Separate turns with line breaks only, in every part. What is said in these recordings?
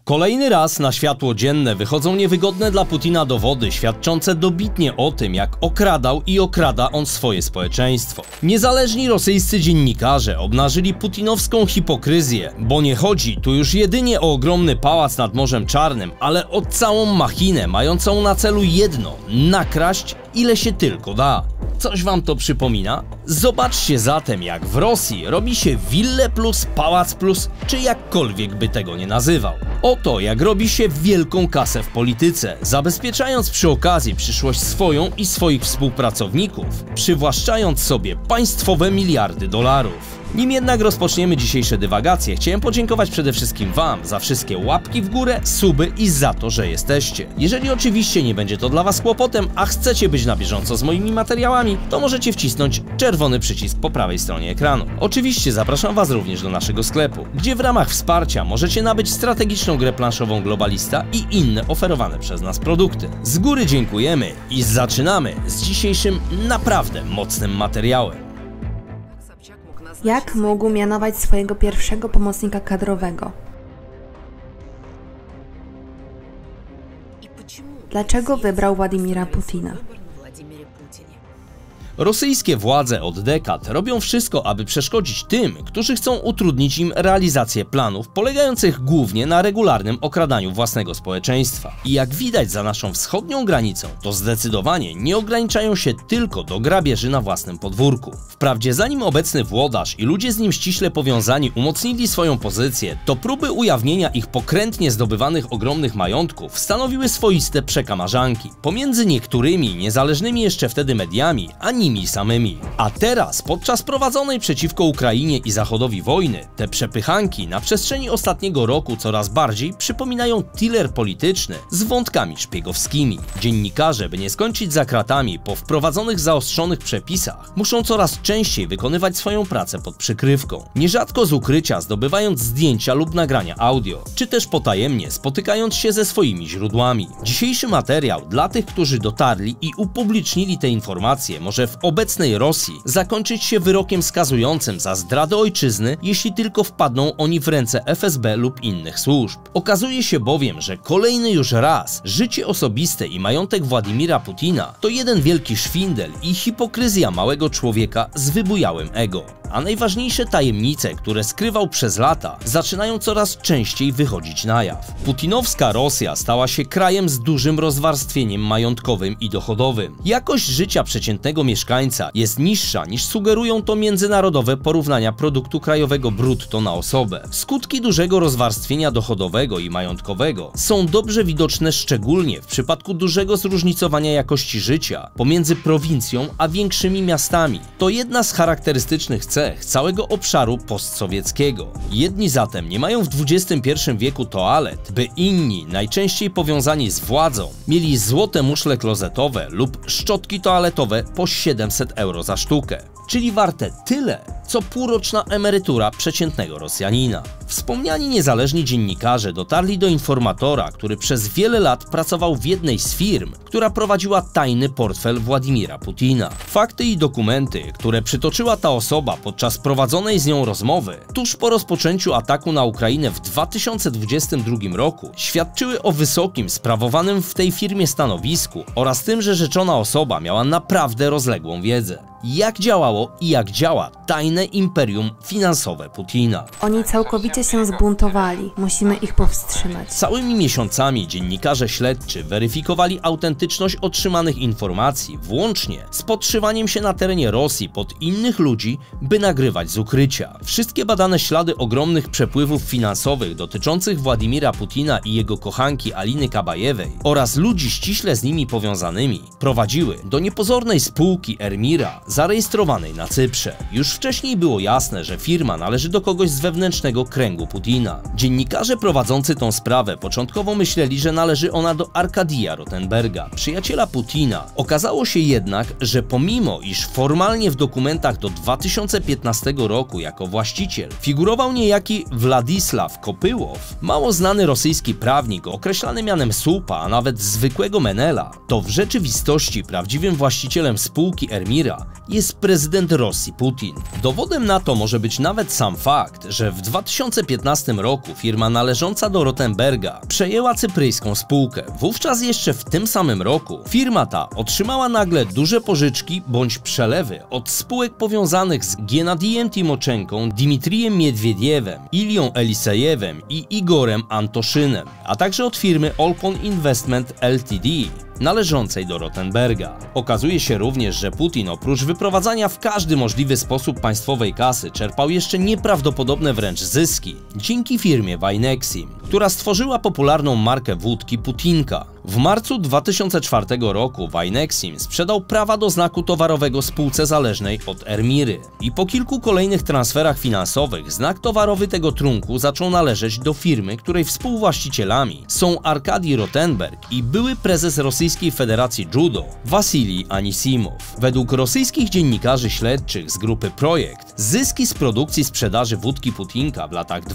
Kolejny raz na światło dzienne wychodzą niewygodne dla Putina dowody świadczące dobitnie o tym, jak okradał i okrada on swoje społeczeństwo. Niezależni rosyjscy dziennikarze obnażyli putinowską hipokryzję, bo nie chodzi tu już jedynie o ogromny pałac nad Morzem Czarnym, ale o całą machinę mającą na celu jedno – nakraść ile się tylko da. Coś wam to przypomina? Zobaczcie zatem, jak w Rosji robi się wille plus, pałac plus, czy jakkolwiek by tego nie nazywał. Oto jak robi się wielką kasę w polityce, zabezpieczając przy okazji przyszłość swoją i swoich współpracowników, przywłaszczając sobie państwowe miliardy dolarów. Nim jednak rozpoczniemy dzisiejsze dywagacje, chciałem podziękować przede wszystkim wam za wszystkie łapki w górę, suby i za to, że jesteście. Jeżeli oczywiście nie będzie to dla was kłopotem, a chcecie być na bieżąco z moimi materiałami, to możecie wcisnąć czerwony przycisk po prawej stronie ekranu. Oczywiście zapraszam was również do naszego sklepu, gdzie w ramach wsparcia możecie nabyć strategiczną grę planszową Globalista i inne oferowane przez nas produkty. Z góry dziękujemy i zaczynamy z dzisiejszym naprawdę mocnym materiałem.
Jak mógł mianować swojego pierwszego pomocnika kadrowego? Dlaczego wybrał Władimira Putina?
Rosyjskie władze od dekad robią wszystko, aby przeszkodzić tym, którzy chcą utrudnić im realizację planów polegających głównie na regularnym okradaniu własnego społeczeństwa. I jak widać za naszą wschodnią granicą, to zdecydowanie nie ograniczają się tylko do grabieży na własnym podwórku. Wprawdzie zanim obecny włodarz i ludzie z nim ściśle powiązani umocnili swoją pozycję, to próby ujawnienia ich pokrętnie zdobywanych ogromnych majątków stanowiły swoiste przekamarzanki pomiędzy niektórymi niezależnymi jeszcze wtedy mediami, a nimi samymi. A teraz, podczas prowadzonej przeciwko Ukrainie i Zachodowi wojny, te przepychanki na przestrzeni ostatniego roku coraz bardziej przypominają thriller polityczny z wątkami szpiegowskimi. Dziennikarze, by nie skończyć za kratami po wprowadzonych zaostrzonych przepisach, muszą coraz częściej wykonywać swoją pracę pod przykrywką, nierzadko z ukrycia zdobywając zdjęcia lub nagrania audio, czy też potajemnie spotykając się ze swoimi źródłami. Dzisiejszy materiał dla tych, którzy dotarli i upublicznili te informacje, może w obecnej Rosji zakończyć się wyrokiem skazującym za zdradę ojczyzny, jeśli tylko wpadną oni w ręce FSB lub innych służb. Okazuje się bowiem, że kolejny już raz życie osobiste i majątek Władimira Putina to jeden wielki szwindel i hipokryzja małego człowieka z wybujałym ego. A najważniejsze tajemnice, które skrywał przez lata, zaczynają coraz częściej wychodzić na jaw. Putinowska Rosja stała się krajem z dużym rozwarstwieniem majątkowym i dochodowym. Jakość życia przeciętnego mieszkańca jest niższa niż sugerują to międzynarodowe porównania produktu krajowego brutto na osobę. Skutki dużego rozwarstwienia dochodowego i majątkowego są dobrze widoczne szczególnie w przypadku dużego zróżnicowania jakości życia pomiędzy prowincją a większymi miastami. To jedna z charakterystycznych cech całego obszaru postsowieckiego. Jedni zatem nie mają w XXI wieku toalet, by inni, najczęściej powiązani z władzą, mieli złote muszle klozetowe lub szczotki toaletowe po 700 euro za sztukę, czyli warte tyle, co półroczna emerytura przeciętnego Rosjanina. Wspomniani niezależni dziennikarze dotarli do informatora, który przez wiele lat pracował w jednej z firm, która prowadziła tajny portfel Władimira Putina. Fakty i dokumenty, które przytoczyła ta osoba podczas prowadzonej z nią rozmowy, tuż po rozpoczęciu ataku na Ukrainę w 2022 roku, świadczyły o wysokim, sprawowanym w tej firmie stanowisku oraz tym, że rzeczona osoba miała naprawdę rozległą wiedzę. Jak działało i jak działa tajne imperium finansowe Putina.
Oni całkowicie się zbuntowali. Musimy ich powstrzymać.
Całymi miesiącami dziennikarze śledczy weryfikowali autentyczność otrzymanych informacji, włącznie z podszywaniem się na terenie Rosji pod innych ludzi, by nagrywać z ukrycia. Wszystkie badane ślady ogromnych przepływów finansowych dotyczących Władimira Putina i jego kochanki Aliny Kabajewej oraz ludzi ściśle z nimi powiązanymi prowadziły do niepozornej spółki Ermira, zarejestrowanej na Cyprze. Już wcześniej było jasne, że firma należy do kogoś z wewnętrznego kręgu Putina. Dziennikarze prowadzący tą sprawę początkowo myśleli, że należy ona do Arkadija Rotenberga, przyjaciela Putina. Okazało się jednak, że pomimo iż formalnie w dokumentach do 2015 roku jako właściciel figurował niejaki Władysław Kopyłow, mało znany rosyjski prawnik określany mianem słupa, a nawet zwykłego menela, to w rzeczywistości prawdziwym właścicielem spółki Ermira jest prezydent Rosji Putin. Dowodem Dowodem na to może być nawet sam fakt, że w 2015 roku firma należąca do Rottenberga przejęła cypryjską spółkę. Wówczas jeszcze w tym samym roku firma ta otrzymała nagle duże pożyczki bądź przelewy od spółek powiązanych z Gennadijem Timoczenką, Dmitrijem Miedwiediewem, Ilią Elisejewem i Igorem Antoszynem, a także od firmy Olpon Investment Ltd. należącej do Rottenberga. Okazuje się również, że Putin oprócz wyprowadzania w każdy możliwy sposób państwowej kasy czerpał jeszcze nieprawdopodobne wręcz zyski dzięki firmie Wynexim, która stworzyła popularną markę wódki Putinka. W marcu 2004 roku Wynexim sprzedał prawa do znaku towarowego spółce zależnej od Ermiry i po kilku kolejnych transferach finansowych znak towarowy tego trunku zaczął należeć do firmy, której współwłaścicielami są Arkadij Rottenberg i były prezes Rosyjskiej Federacji Judo Wasilij Anisimow. Według rosyjskich dziennikarzy śledczych z grupy Projekt zyski z produkcji sprzedaży wódki Putinka w latach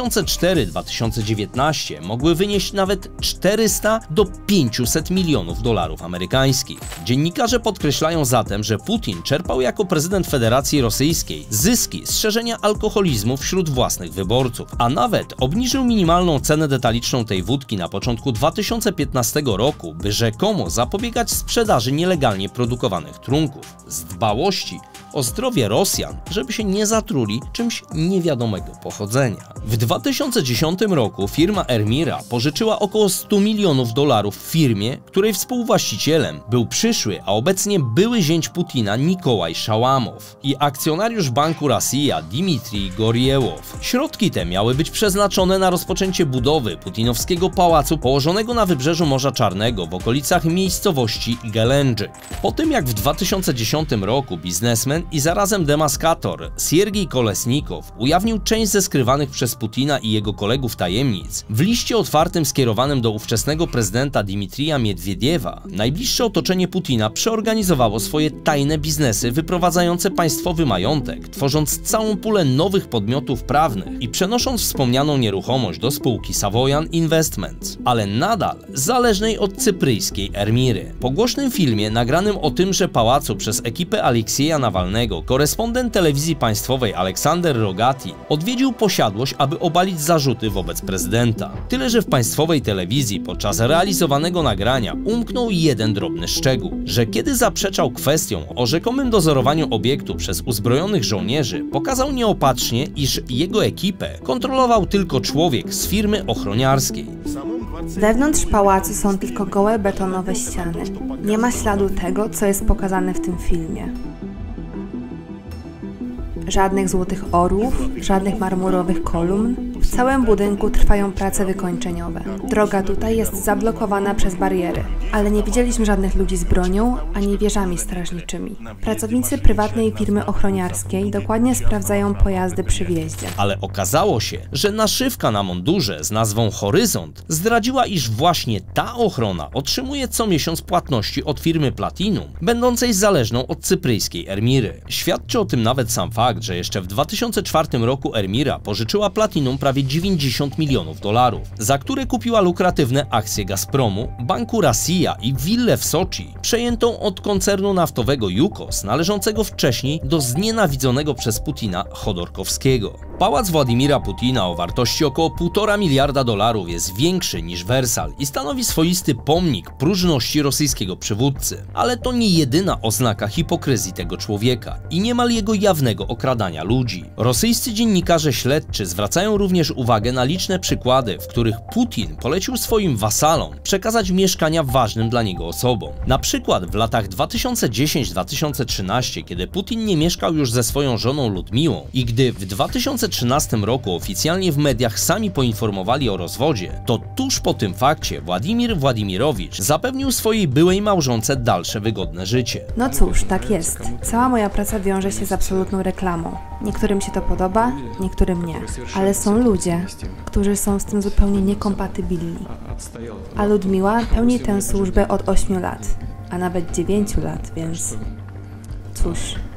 2004-2019 mogły wynieść nawet 400 do 500 milionów dolarów amerykańskich. Dziennikarze podkreślają zatem, że Putin czerpał jako prezydent Federacji Rosyjskiej zyski z szerzenia alkoholizmu wśród własnych wyborców, a nawet obniżył minimalną cenę detaliczną tej wódki na początku 2015 roku, by rzekomo zapobiegać sprzedaży nielegalnie produkowanych trunków, z dbałości o zdrowie Rosjan, żeby się nie zatruli czymś niewiadomego pochodzenia. W 2010 roku firma Ermira pożyczyła około 100 milionów dolarów firmie, której współwłaścicielem był przyszły, a obecnie były zięć Putina Nikołaj Szałamow i akcjonariusz Banku Rosja Dmitrij Goriełow. Środki te miały być przeznaczone na rozpoczęcie budowy putinowskiego pałacu położonego na wybrzeżu Morza Czarnego w okolicach miejscowości Gelendżyk. Po tym jak w 2010 roku biznesmen i zarazem demaskator Siergiej Kolesnikow ujawnił część ze skrywanych przez Putina i jego kolegów tajemnic w liście otwartym skierowanym do ówczesnego prezydenta Dmitrija Miedwiediewa, najbliższe otoczenie Putina przeorganizowało swoje tajne biznesy wyprowadzające państwowy majątek, tworząc całą pulę nowych podmiotów prawnych i przenosząc wspomnianą nieruchomość do spółki Savoyan Investments, ale nadal zależnej od cypryjskiej Ermiry. Po głośnym filmie nagranym o tymże pałacu przez ekipę Aleksieja Nawalnego, korespondent telewizji państwowej Aleksander Rogati odwiedził posiadłość, aby obalić zarzuty wobec prezydenta. Tyle, że w państwowej telewizji podczas realizowanego nagrania umknął jeden drobny szczegół, że kiedy zaprzeczał kwestiom o rzekomym dozorowaniu obiektu przez uzbrojonych żołnierzy, pokazał nieopatrznie, iż jego ekipę kontrolował tylko człowiek z firmy ochroniarskiej.
Wewnątrz pałacu są tylko gołe betonowe ściany. Nie ma śladu tego, co jest pokazane w tym filmie. Żadnych złotych orłów, żadnych marmurowych kolumn. W całym budynku trwają prace wykończeniowe. Droga tutaj jest zablokowana przez bariery, ale nie widzieliśmy żadnych ludzi z bronią ani wieżami strażniczymi. Pracownicy prywatnej firmy ochroniarskiej dokładnie sprawdzają pojazdy przy wjeździe.
Ale okazało się, że naszywka na mundurze z nazwą Horyzont zdradziła, iż właśnie ta ochrona otrzymuje co miesiąc płatności od firmy Platinum, będącej zależną od cypryjskiej Ermiry. Świadczy o tym nawet sam fakt, że jeszcze w 2004 roku Ermira pożyczyła Platinum prawie 90 milionów dolarów, za które kupiła lukratywne akcje Gazpromu, Banku Rosja i willę w Soczi, przejętą od koncernu naftowego Yukos, należącego wcześniej do znienawidzonego przez Putina Chodorkowskiego. Pałac Władimira Putina o wartości około 1,5 miliarda dolarów jest większy niż Wersal i stanowi swoisty pomnik próżności rosyjskiego przywódcy. Ale to nie jedyna oznaka hipokryzji tego człowieka i niemal jego jawnego okradania ludzi. Rosyjscy dziennikarze śledczy zwracają również uwagę na liczne przykłady, w których Putin polecił swoim wasalom przekazać mieszkania ważnym dla niego osobom. Na przykład w latach 2010-2013, kiedy Putin nie mieszkał już ze swoją żoną Ludmiłą i gdy w 2013 roku oficjalnie w mediach sami poinformowali o rozwodzie, to tuż po tym fakcie Władimir Władimirowicz zapewnił swojej byłej małżonce dalsze wygodne życie.
No cóż, tak jest. Cała moja praca wiąże się z absolutną reklamą. Niektórym się to podoba, niektórym nie. Ale są ludzie, którzy są z tym zupełnie niekompatybilni. A Ludmiła pełni tę służbę od 8 lat, a nawet 9 lat, więc cóż,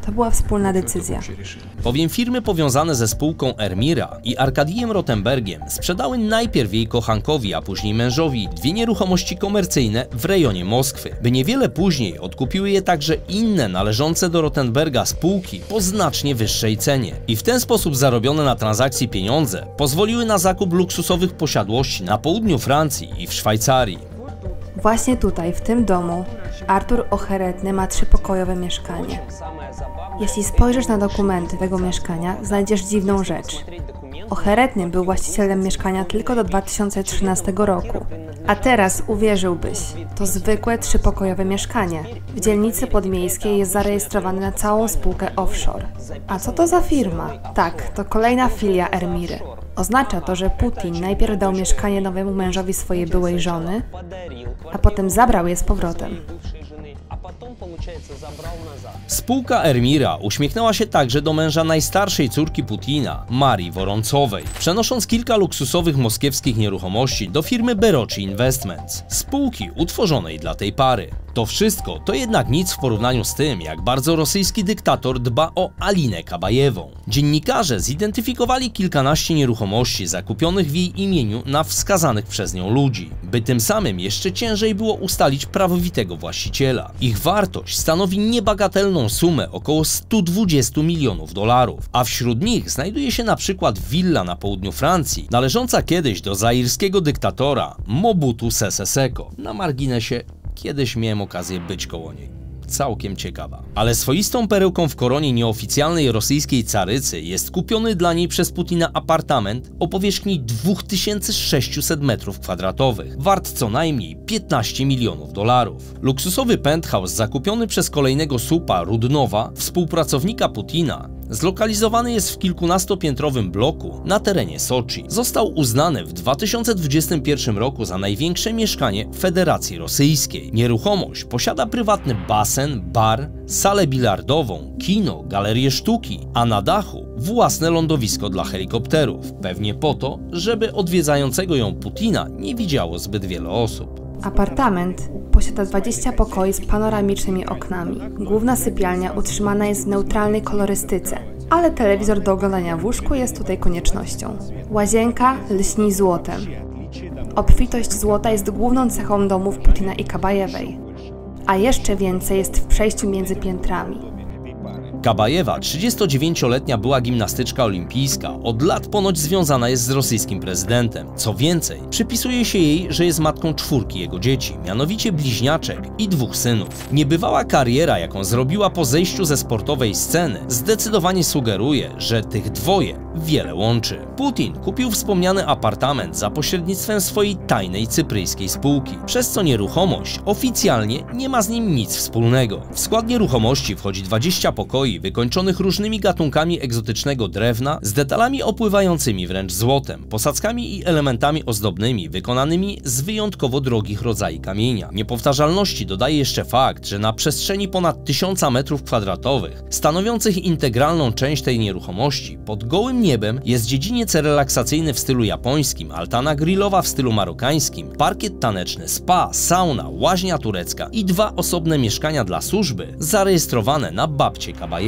To była wspólna decyzja.
Bowiem firmy powiązane ze spółką Ermira i Arkadijem Rotenbergiem sprzedały najpierw jej kochankowi, a później mężowi dwie nieruchomości komercyjne w rejonie Moskwy, by niewiele później odkupiły je także inne należące do Rotenberga spółki po znacznie wyższej cenie. I w ten sposób zarobione na transakcji pieniądze pozwoliły na zakup luksusowych posiadłości na południu Francji i w Szwajcarii.
Właśnie tutaj, w tym domu, Artur Ocheretny ma 3-pokojowe mieszkanie. Jeśli spojrzysz na dokumenty tego mieszkania, znajdziesz dziwną rzecz. Ocheretny był właścicielem mieszkania tylko do 2013 roku. A teraz uwierzyłbyś, to zwykłe 3-pokojowe mieszkanie. W dzielnicy podmiejskiej jest zarejestrowane na całą spółkę offshore. A co to za firma? Tak, to kolejna filia Ermiry. Oznacza to, że Putin najpierw dał mieszkanie nowemu mężowi swojej byłej żony, a potem zabrał je z powrotem.
Spółka Ermira uśmiechnęła się także do męża najstarszej córki Putina, Marii Woroncowej, przenosząc kilka luksusowych moskiewskich nieruchomości do firmy Beroczy Investments, spółki utworzonej dla tej pary. To wszystko to jednak nic w porównaniu z tym, jak bardzo rosyjski dyktator dba o Alinę Kabajewą. Dziennikarze zidentyfikowali kilkanaście nieruchomości zakupionych w jej imieniu na wskazanych przez nią ludzi, by tym samym jeszcze ciężej było ustalić prawowitego właściciela. Ich wartość stanowi niebagatelną sumę około 120 milionów dolarów, a wśród nich znajduje się na przykład willa na południu Francji, należąca kiedyś do zairskiego dyktatora Mobutu Sese Seko. Na marginesie, kiedyś miałem okazję być koło niej. Całkiem ciekawa. Ale swoistą perełką w koronie nieoficjalnej rosyjskiej carycy jest kupiony dla niej przez Putina apartament o powierzchni 2600 m2, wart co najmniej 15 milionów dolarów. Luksusowy penthouse zakupiony przez kolejnego słupa Rudnowa, współpracownika Putina, zlokalizowany jest w kilkunastopiętrowym bloku na terenie Soczi. Został uznany w 2021 roku za największe mieszkanie Federacji Rosyjskiej. Nieruchomość posiada prywatny basen, bar, salę bilardową, kino, galerię sztuki, a na dachu własne lądowisko dla helikopterów. Pewnie po to, żeby odwiedzającego ją Putina nie widziało zbyt wiele osób.
Apartament posiada 20 pokoi z panoramicznymi oknami. Główna sypialnia utrzymana jest w neutralnej kolorystyce, ale telewizor do oglądania w łóżku jest tutaj koniecznością. Łazienka lśni złotem. Obfitość złota jest główną cechą domów Putina i Kabajewej, a jeszcze więcej jest w przejściu między piętrami.
Kabajewa, 39-letnia była gimnastyczka olimpijska, od lat ponoć związana jest z rosyjskim prezydentem. Co więcej, przypisuje się jej, że jest matką 4 jego dzieci, mianowicie bliźniaczek i 2 synów. Niebywała kariera, jaką zrobiła po zejściu ze sportowej sceny, zdecydowanie sugeruje, że tych dwoje wiele łączy. Putin kupił wspomniany apartament za pośrednictwem swojej tajnej cypryjskiej spółki, przez co nieruchomość oficjalnie nie ma z nim nic wspólnego. W skład nieruchomości wchodzi 20 pokoi wykończonych różnymi gatunkami egzotycznego drewna z detalami opływającymi wręcz złotem, posadzkami i elementami ozdobnymi wykonanymi z wyjątkowo drogich rodzajów kamienia. Niepowtarzalności dodaje jeszcze fakt, że na przestrzeni ponad 1000 m2 stanowiących integralną część tej nieruchomości pod gołym niebem jest dziedziniec relaksacyjny w stylu japońskim, altana grillowa w stylu marokańskim, parkiet taneczny, spa, sauna, łaźnia turecka i 2 osobne mieszkania dla służby zarejestrowane na babcie Kabajewej.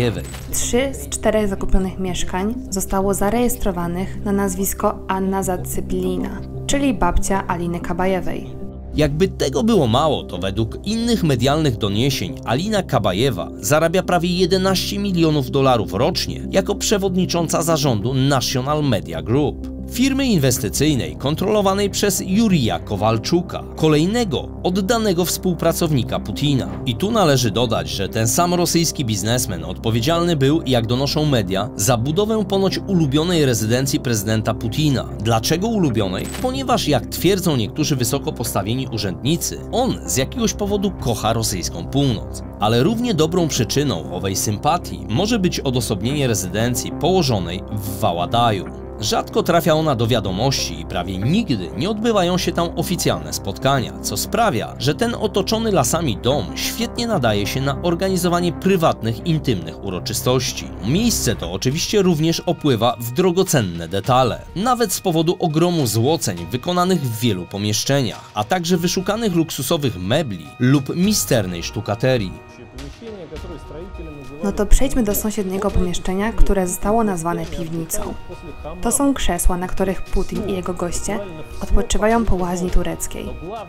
3 z 4 zakupionych mieszkań zostało zarejestrowanych na nazwisko Anna Zacyplina, czyli babcia Aliny Kabajewej.
Jakby tego było mało, to według innych medialnych doniesień Alina Kabajewa zarabia prawie 11 milionów dolarów rocznie jako przewodnicząca zarządu National Media Group, firmy inwestycyjnej kontrolowanej przez Jurija Kowalczuka, kolejnego oddanego współpracownika Putina. I tu należy dodać, że ten sam rosyjski biznesmen odpowiedzialny był, jak donoszą media, za budowę ponoć ulubionej rezydencji prezydenta Putina. Dlaczego ulubionej? Ponieważ, jak twierdzą niektórzy wysoko postawieni urzędnicy, on z jakiegoś powodu kocha rosyjską północ. Ale równie dobrą przyczyną owej sympatii może być odosobnienie rezydencji położonej w Waładaju. Rzadko trafia ona do wiadomości i prawie nigdy nie odbywają się tam oficjalne spotkania, co sprawia, że ten otoczony lasami dom świetnie nadaje się na organizowanie prywatnych, intymnych uroczystości. Miejsce to oczywiście również opływa w drogocenne detale, nawet z powodu ogromu złoceń wykonanych w wielu pomieszczeniach, a także wyszukanych luksusowych mebli lub misternej sztukaterii.
No to przejdźmy do sąsiedniego pomieszczenia, które zostało nazwane piwnicą. To są krzesła, na których Putin i jego goście odpoczywają po łaźni tureckiej.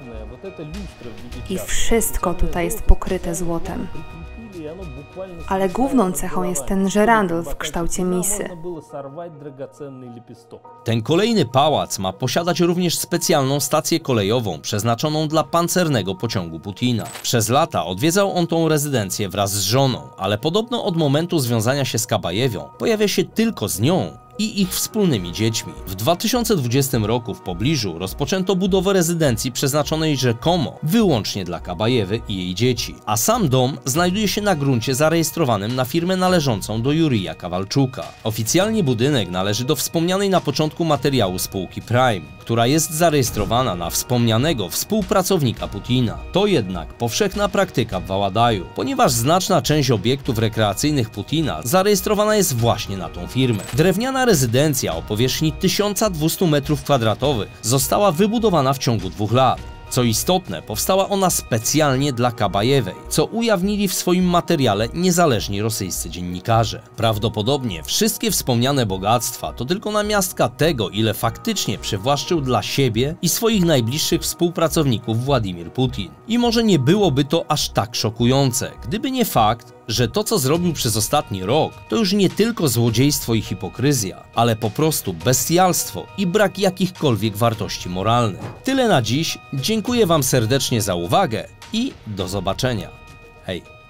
I wszystko tutaj jest pokryte złotem. Ale główną cechą jest ten żerandol w kształcie misy.
Ten kolejny pałac ma posiadać również specjalną stację kolejową przeznaczoną dla pancernego pociągu Putina. Przez lata odwiedzał on tą rezydencję wraz z żoną, ale podobno od momentu związania się z Kabajewią pojawia się tylko z nią i ich wspólnymi dziećmi. W 2020 roku w pobliżu rozpoczęto budowę rezydencji przeznaczonej rzekomo wyłącznie dla Kabajewy i jej dzieci, a sam dom znajduje się na gruncie zarejestrowanym na firmę należącą do Jurija Kawalczuka. Oficjalnie budynek należy do wspomnianej na początku materiału spółki Prime, która jest zarejestrowana na wspomnianego współpracownika Putina. To jednak powszechna praktyka w Waładaju, ponieważ znaczna część obiektów rekreacyjnych Putina zarejestrowana jest właśnie na tą firmę. Drewniana rezydencja o powierzchni 1200 m2 została wybudowana w ciągu 2 lat. Co istotne, powstała ona specjalnie dla Kabajewej, co ujawnili w swoim materiale niezależni rosyjscy dziennikarze. Prawdopodobnie wszystkie wspomniane bogactwa to tylko namiastka tego, ile faktycznie przywłaszczył dla siebie i swoich najbliższych współpracowników Władimir Putin. I może nie byłoby to aż tak szokujące, gdyby nie fakt, że to, co zrobił przez ostatni rok, to już nie tylko złodziejstwo i hipokryzja, ale po prostu bestialstwo i brak jakichkolwiek wartości moralnych. Tyle na dziś, dziękuję Wam serdecznie za uwagę i do zobaczenia. Hej!